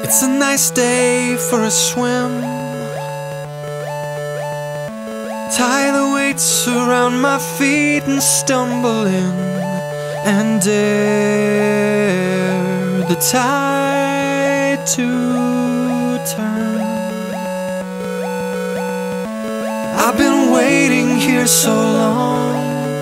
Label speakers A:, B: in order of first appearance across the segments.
A: It's a nice day for a swim. Tie the weights around my feet and stumble in and dare the tide to turn. I've been waiting here so long,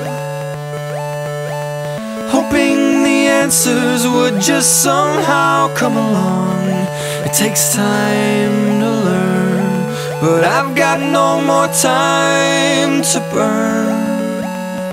A: hoping the answers would just somehow come along. It takes time to learn, but I've got no more time to burn.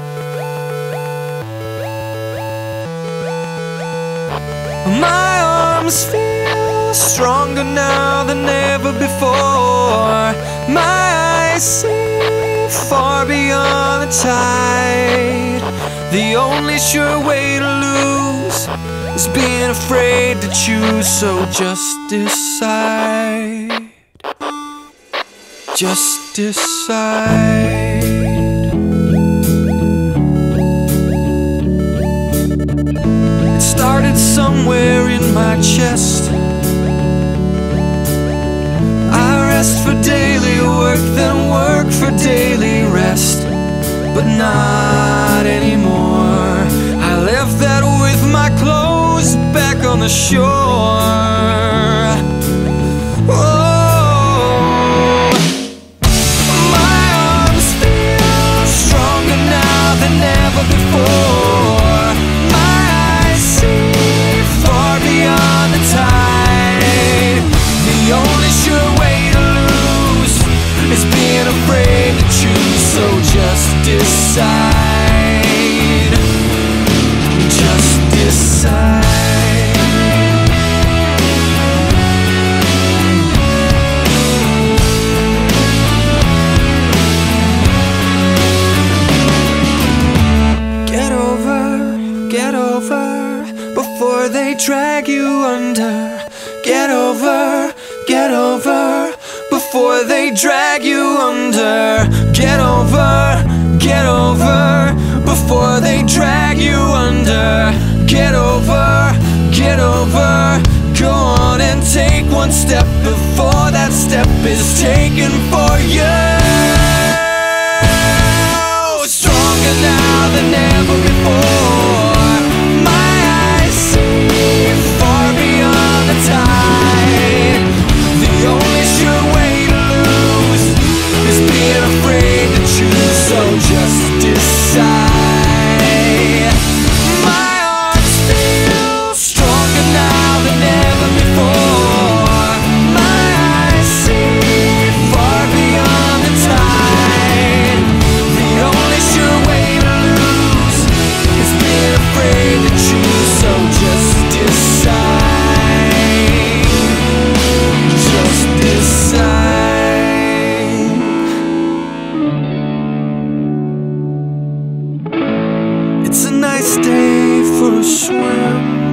A: My arms feel stronger now than ever before. My eyes see far beyond the tide. The only sure way to lose is being afraid to choose. So just decide. Just decide. It started somewhere in my chest. I rest for daily work, then work for daily rest. But not anymore. I left that with my clothes back on the shore. Oh, my arms feel stronger now than ever before. My eyes see far beyond the tide. The only sure way to lose is being afraid to choose. So just decide. Just decide. Get over before they drag you under. Get over before they drag you under. Get over before they drag you under. Get over, go on and take one step before that step is taken for you. Stronger now than ever before. My eyes see far beyond the tide. The only sure way to lose is being afraid to choose. So just decide. My arms feel stronger now than ever before. My eyes see far beyond the tide. The only sure way to lose is being afraid to choose. So just decide. Just decide. It's a nice day for a swim.